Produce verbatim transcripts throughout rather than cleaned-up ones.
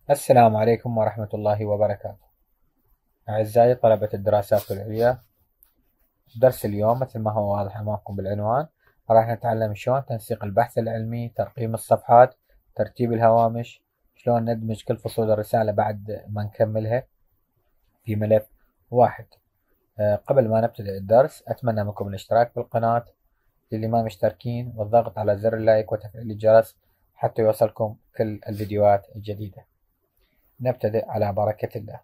السلام عليكم ورحمة الله وبركاته. أعزائي طلبة الدراسات العليا، درس اليوم مثل ما هو واضح أمامكم بالعنوان راح نتعلم شلون تنسيق البحث العلمي، ترقيم الصفحات، ترتيب الهوامش، شلون ندمج كل فصول الرسالة بعد ما نكملها في ملف واحد. قبل ما نبتدئ الدرس أتمنى منكم الاشتراك بالقناة للي ما مشتركين، والضغط على زر اللايك وتفعيل الجرس حتى يوصلكم كل الفيديوهات الجديدة. نبتدئ على بركة الله.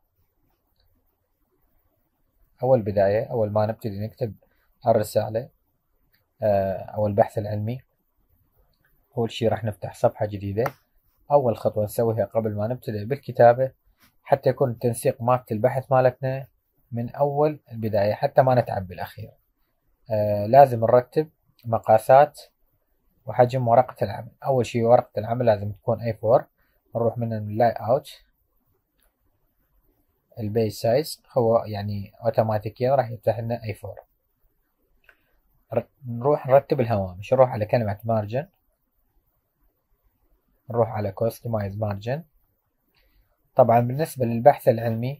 أول بداية، أول ما نبتدي نكتب الرسالة أو البحث العلمي، أول شي راح نفتح صفحة جديدة. أول خطوة نسويها قبل ما نبتدئ بالكتابة حتى يكون التنسيق مالت البحث مالتنا من أول البداية حتى ما نتعب بالأخير. آه لازم نرتب مقاسات وحجم ورقة العمل. أول شي ورقة العمل لازم تكون إيه فور. نروح من اللاي أوت، البيج سايز هو يعني أوتوماتيكيا راح يفتح لنا إيه فور. نروح نرتب الهوامش، نروح على كلمة مارجن، نروح على كوستمايز مارجن. طبعا بالنسبة للبحث العلمي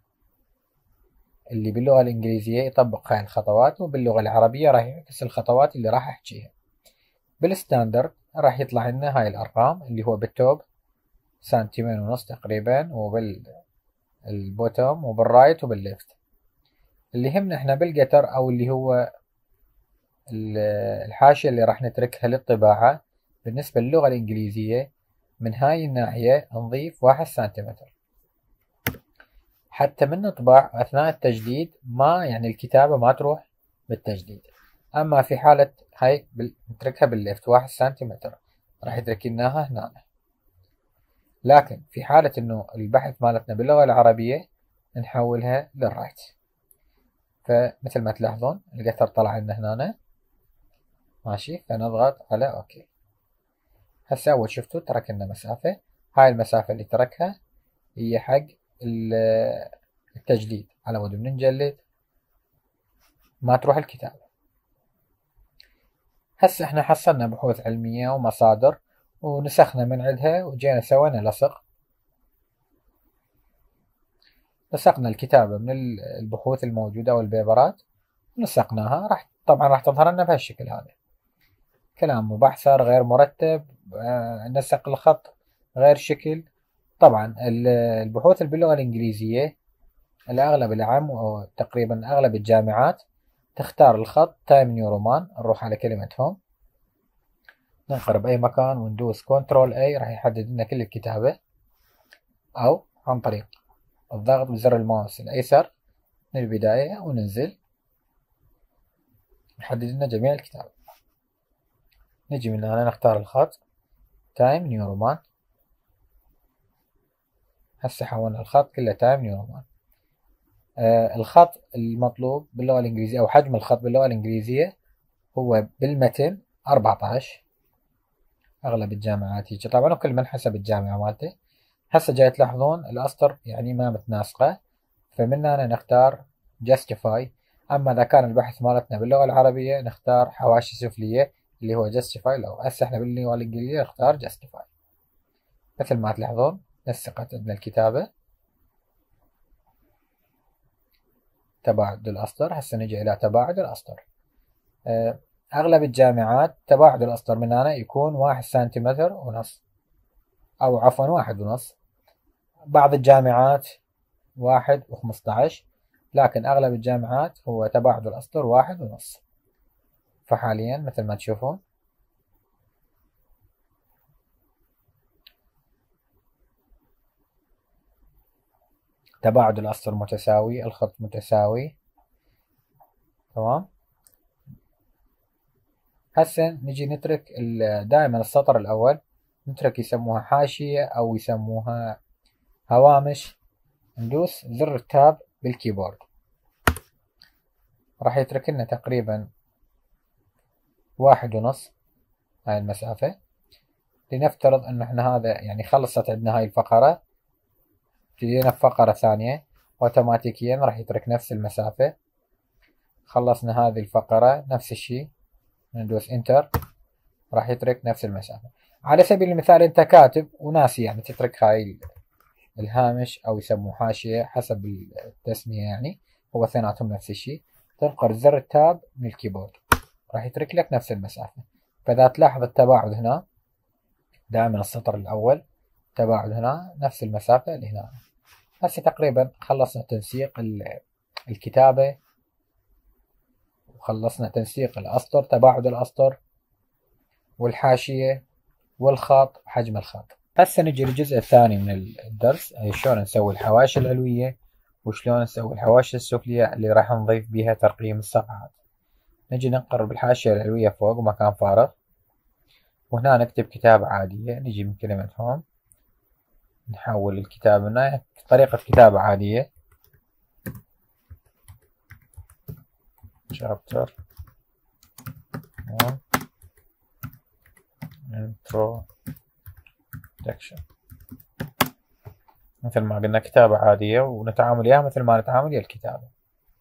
اللي باللغة الإنجليزية يطبق هاي الخطوات، وباللغة العربية راح يعكس الخطوات اللي راح أحكيها. بالستاندرد راح يطلع لنا هاي الأرقام اللي هو بالتوب سنتيمين ونص تقريبا، وبالبوتوم وبالرايت وبالليفت. اللي يهمنا احنا بالقتر أو اللي هو الحاشية اللي راح نتركها للطباعة بالنسبة للغة الإنجليزية، من هاي الناحية نضيف واحد سنتيمتر حتى من نطبع أثناء التجديد ما يعني الكتابة ما تروح بالتجديد. أما في حالة هاي نتركها بالليفت واحد سنتيمتر راح يترك لناها هنا. لكن في حالة إنه البحث مالتنا باللغة العربية نحولها للرايت. فمثل ما تلاحظون القطر طلع لنا هنا ماشي، فنضغط على أوكي. هسه أول شفتوا ترك لنا مسافة، هاي المسافة اللي تركها هي حق التجديد على مود من نجلد ما تروح الكتابة. هسه احنا حصلنا بحوث علمية ومصادر ونسخنا من عندها وجينا سوينا لصق. لصقنا الكتابة من البحوث الموجودة والبيبرات ونسقناها، راح طبعا راح تظهر لنا بهالشكل هذا. كلام مبحثر غير مرتب، نسق الخط غير شكل. طبعا البحوث باللغة الإنجليزية الأغلب العام وتقريبا أغلب الجامعات تختار الخط تايم نيو رومان. نروح على كلمة هوم، ننقر بأي مكان وندوس كنترول اي راح يحدد لنا كل الكتابة، أو عن طريق الضغط بزر الماوس الأيسر من البداية وننزل يحدد لنا جميع الكتابة. نجي من هنا نختار الخط تايم نيو رومان. هسه حولنا الخط كله تايم نيو رومان. آه الخط المطلوب باللغة الإنجليزية أو حجم الخط باللغة الإنجليزية هو بالمتن أربعة عشر. أغلب الجامعات هيك طبعا، وكل من حسب الجامعة مالته. هسه جاي تلاحظون الأسطر يعني ما متناسقة، فمن هنا نختار justify. أما إذا كان البحث مالتنا باللغة العربية نختار حواشي سفلية اللي هو justify. لو هسه احنا باللغة الإنجليزية نختار justify. مثل ما تلاحظون نسقت عندنا الكتابة تباعد الأسطر. هسه نجي إلى تباعد الأسطر. أغلب الجامعات تباعد الأسطر من هنا يكون واحد سنتيمتر ونص، أو عفوا واحد ونص. بعض الجامعات واحد وخمسة عشر، لكن أغلب الجامعات هو تباعد الأسطر واحد ونص. فحاليا مثل ما تشوفون تباعد الأسطر متساوي، الخط متساوي تمام. هسه نجي نترك دائما السطر الأول نترك يسموها حاشية أو يسموها هوامش. ندوس زر التاب بالكيبورد راح يترك لنا تقريبا واحد ونص هاي المسافة. لنفترض أن احنا هذا يعني خلصت عندنا هاي الفقرة، ابتدينا بفقرة ثانية اوتوماتيكيا راح يترك نفس المسافة. خلصنا هذه الفقرة نفس الشيء، ندوس انتر راح يترك نفس المسافة. على سبيل المثال انت كاتب وناسي يعني تترك هاي الهامش أو يسموه حاشية حسب التسمية يعني، هو اثنيناتهم نفس الشيء. تنقر زر التاب من الكيبورد راح يترك لك نفس المسافة. فإذا تلاحظ التباعد هنا دائما السطر الأول تباعد هنا نفس المسافة اللي هنا. هسه تقريبا خلصنا تنسيق الكتابة، وخلصنا تنسيق الأسطر، تباعد الأسطر والحاشية والخط وحجم الخط. هسه نجي للجزء الثاني من الدرس، أي شلون نسوي الحواشي العلوية وشلون نسوي الحواشي السفلية اللي راح نضيف بيها ترقيم الصفحات. نجي ننقر بالحاشية العلوية فوق مكان فارغ، وهنا نكتب كتابة عادية. نجي من كلمة هون نحول الكتابة هنا طريقة كتابة عادية chapter one introduction، مثل ما قلنا كتابة عادية ونتعامل وياها مثل ما نتعامل ويا الكتابة.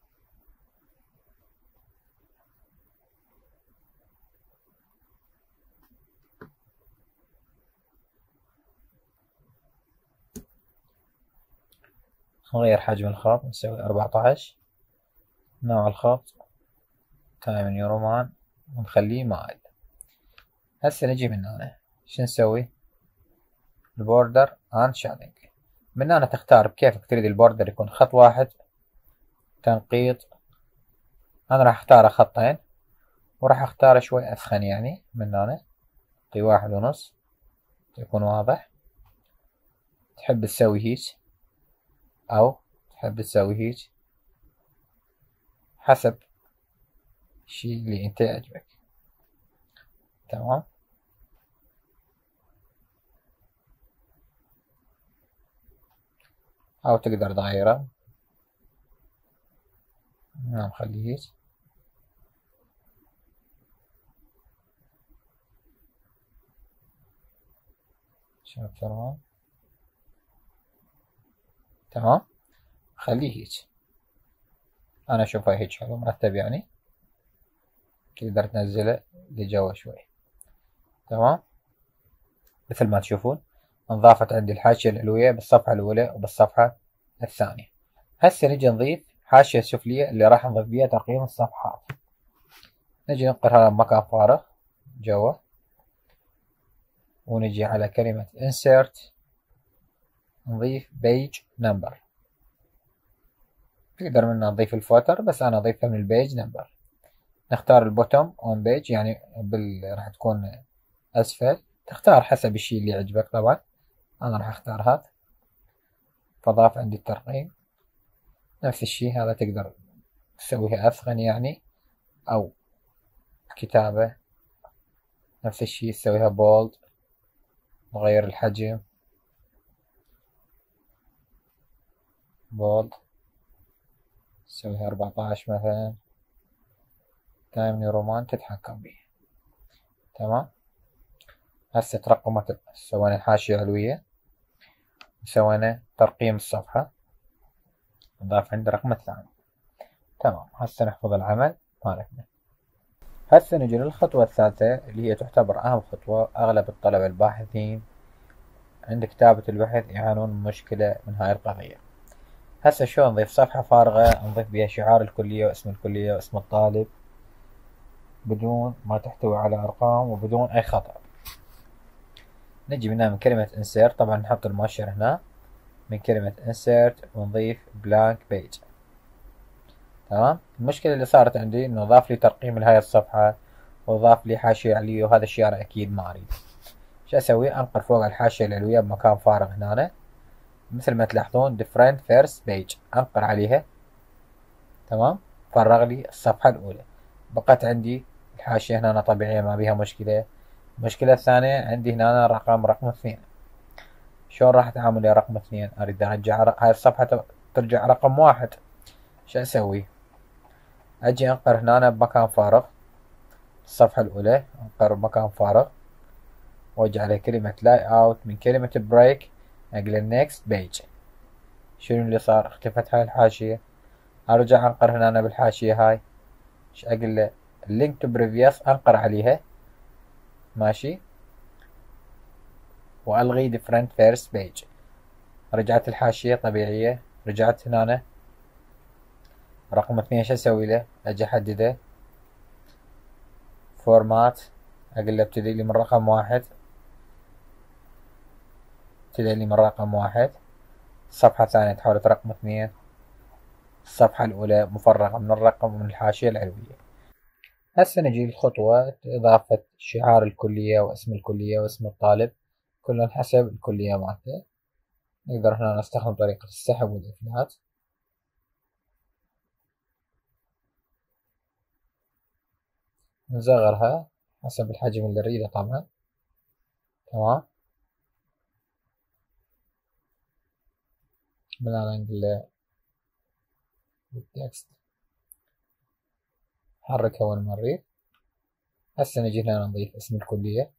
نغير حجم الخط نسوي أربعتاش، نوع الخط تايم نيو رومان ونخليه مائل. هسه نجي من هنا شو نسوي؟ البوردر اند شادنج. من هنا تختار بكيفك تريد البوردر يكون خط واحد تنقيط. انا راح اختاره خطين وراح اختاره شوي اثخن، يعني من هنا اعطي واحد ونص يكون واضح. تحب تسوي هيك او تحب تسوي هيك حسب الشي اللي انت يعجبك. تمام. او تقدر تغيره. نعم خليه هيك. شوف تمام. تمام خليه هيك. انا اشوفه هيك حلو مرتب، يعني تقدر تنزله لجوا شوي. تمام. مثل ما تشوفون انضافت عندي الحاشية العلوية بالصفحة الأولى وبالصفحة الثانية. هسه نجي نضيف حاشية سفلية اللي راح نضيف بيها ترقيم الصفحات. نجي ننقر هذا مكان فارغ جوا، ونجي على كلمة insert نضيف page number. تقدر منها نضيف الفوتر، بس أنا أضيفها من البيج نمبر. نختار البوتوم اون بيج، يعني بال... راح تكون أسفل. تختار حسب الشيء اللي يعجبك طبعا. أنا راح أختار هذا، فضاف عندي الترقيم. نفس الشيء هذا تقدر تسويها أثخن يعني، أو كتابة نفس الشيء تسويها بولد. نغير الحجم بولد تسويها أربعتاش مثلا. تايم نيو رومان تتحكم به. تمام. هسه ترقمت، سوينا حاشية علوية وسوينا ترقيم الصفحة، نضاف عند رقم الثاني. تمام. هسه نحفظ العمل مالتنا. هسه نجي للخطوة الثالثة اللي هي تعتبر أهم خطوة. أغلب الطلبة الباحثين عند كتابة البحث يعانون من مشكلة من هاي القضية. هسه شلون نضيف صفحة فارغة نضيف بها شعار الكلية واسم الكلية واسم الطالب بدون ما تحتوي على أرقام وبدون أي خطأ. نجي منها من كلمة insert، طبعا نحط المؤشر هنا من كلمة insert ونضيف blank page. تمام. المشكلة اللي صارت عندي انه ضاف لي ترقيم لهاي الصفحة وضاف لي حاشية علوية، وهذا الشيء انا اكيد ما اريد. شو اسوي؟ انقر فوق الحاشية العلوية بمكان فارغ هنا مثل ما تلاحظون different first page، انقر عليها. تمام. فرغ لي الصفحة الاولى، بقت عندي الحاشية هنا طبيعية ما بيها مشكلة. المشكلة الثانية عندي هنا رقم رقم اثنين. شلون راح اتعامل يا رقم اثنين؟ اريد ارجع هاي الصفحة ترجع رقم واحد. شو اسوي؟ اجي انقر هنا بمكان فارغ الصفحة الاولى، انقر بمكان فارغ واجي على كلمة لاي اوت من كلمة بريك اقول next page. شنو اللي صار؟ اختفت هاي الحاشية. ارجع انقر هنا بالحاشية هاي، ايش اقول له؟ link to previous انقر عليها. ماشي. والغي different first page. رجعت الحاشية طبيعية. رجعت هنا رقم اثنين شو اسوي له؟ اجي احدده فورمات، اقول له ابتدي لي من رقم واحد، ابتدي لي من رقم واحد. الصفحة الثانية تحولت رقم اثنين. الصفحة الأولى مفرغة من الرقم ومن الحاشية العلوية. هسه نجي لخطوة إضافة شعار الكلية واسم الكلية واسم الطالب، كلهم حسب الكلية مالته. نقدر هنا نستخدم طريقة السحب والإفلات. نصغرها حسب الحجم اللي نريده طبعا. تمام. من هنا نقول له التكست حركها وين ما نريد. هسه نجي هنا نضيف اسم الكلية.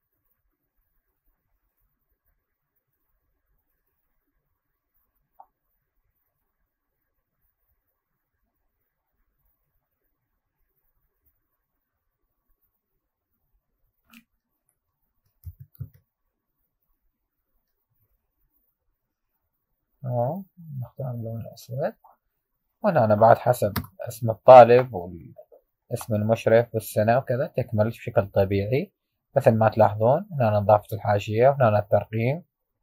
تمام. نختار اللون الأسود. وهنا أنا بعد حسب اسم الطالب واسم المشرف والسنة وكذا تكمل بشكل طبيعي مثل ما تلاحظون. هنا نضافة الحاشية وهنا الترقيم.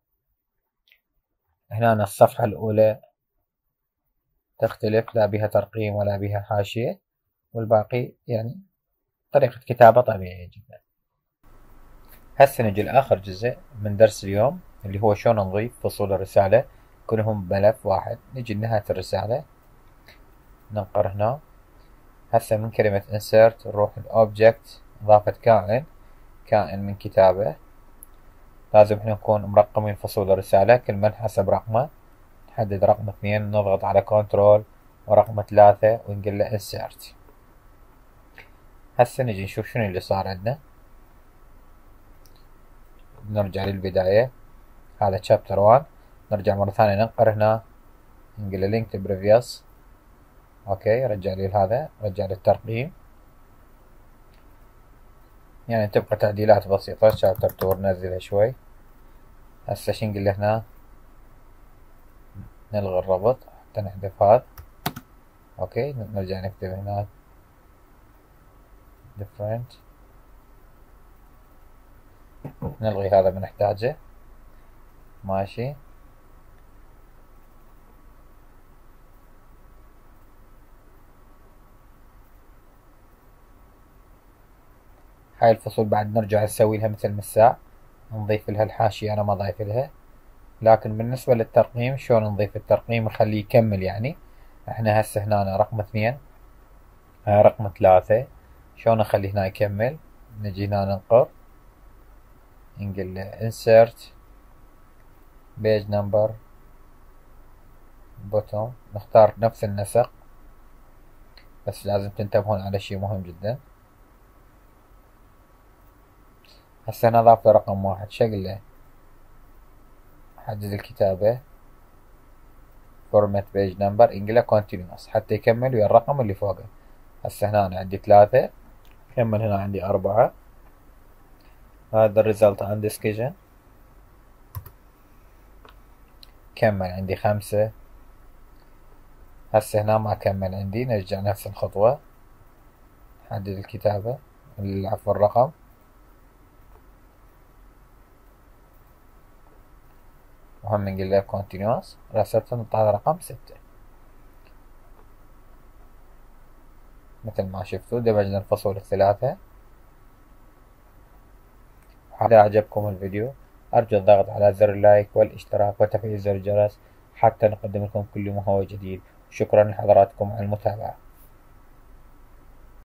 هنا الصفحة الأولى تختلف، لا بها ترقيم ولا بها حاشية، والباقي يعني طريقة كتابة طبيعية جدا. هسه نجي لآخر جزء من درس اليوم اللي هو شلون نضيف فصول الرسالة كلهم بملف واحد. نجي لنهاية الرسالة ننقر هنا. هسه من كلمة insert نروح الأوبجكت إضافة كائن، كائن من كتابة. لازم احنا نكون مرقمين فصول الرسالة كل من حسب رقمه. نحدد رقم اثنين، نضغط على كنترول ورقم ثلاثة ونقول له insert. هسه نجي نشوف شنو اللي صار عندنا. نرجع للبداية، هذا chapter واحد. نرجع مرة ثانية ننقر هنا نقول له link to previous. اوكي رجع لي هذا، رجع لي الترقيم. يعني تبقى تعديلات بسيطة. chapter اتنين ننزلها شوي. هسه شو نقول له هنا؟ نلغي الربط حتى نحذف هذا. اوكي نرجع نكتب هنا different. نلغي هذا ما نحتاجه. ماشي. هاي الفصول بعد نرجع نسوي لها مثل مساء، نضيف لها الحاشية أنا ما ضايف لها. لكن بالنسبة للترقيم شلون نضيف الترقيم نخليه يكمل؟ يعني احنا هسه هنا رقم اثنين، هاي رقم ثلاثة، شلون نخليه هنا يكمل؟ نجي هنا ننقر نقول له insert page number bottom. نختار نفس النسق بس لازم تنتبهون على شي مهم جدا. هسه هنا ضاف له رقم واحد. شقل له حدد الكتابة format page number نقول له continuous حتى يكمل ويا الرقم اللي فوقه. هسه هنا أنا عندي ثلاثة، كمل هنا عندي أربعة. هذا الريزلت عندي سكيجن. كمل عندي خمسة. هسه هنا ما كمل عندي. نرجع نفس الخطوة، نحدد الكتابة عفوا الرقم. وهم نقول له continuous. رسلت نطلع رقم ستة. مثل ما شفتوا دمجنا الفصول الثلاثة. إذا أعجبكم الفيديو أرجو الضغط على زر اللايك والاشتراك وتفعيل زر الجرس حتى نقدم لكم كل ما هو جديد. شكرا لحضراتكم على المتابعة.